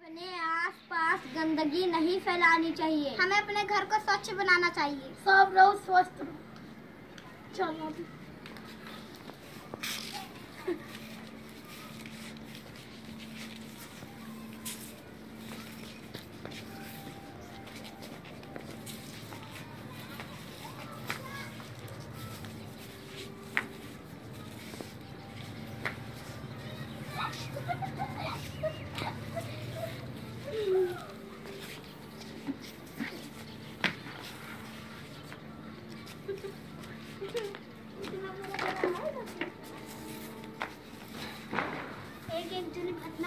अपने आसपास गंदगी नहीं फैलानी चाहिए। हमें अपने घर को स्वच्छ बनाना चाहिए। सब रहो, स्वस्थ रहो। चलो अभी। एक जन घटना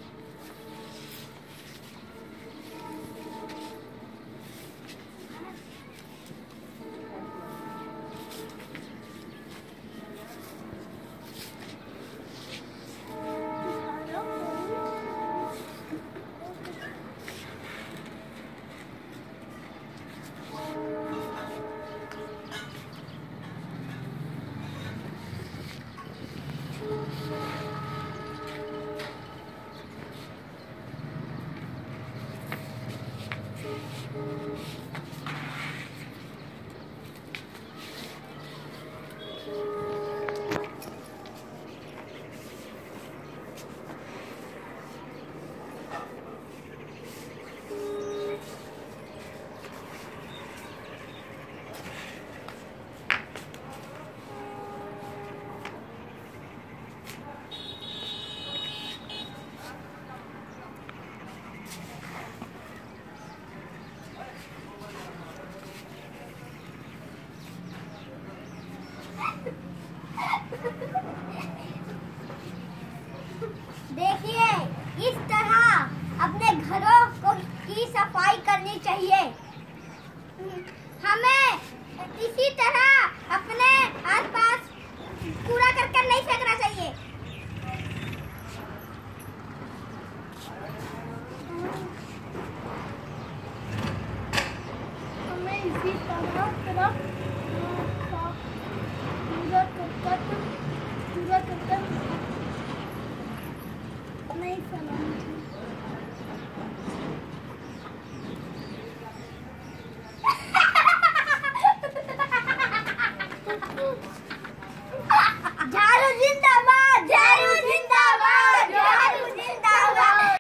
देखिए, इस तरह अपने घरों की सफाई करनी चाहिए। हमें इसी तरह अपने आसपास कूड़ा करकट नहीं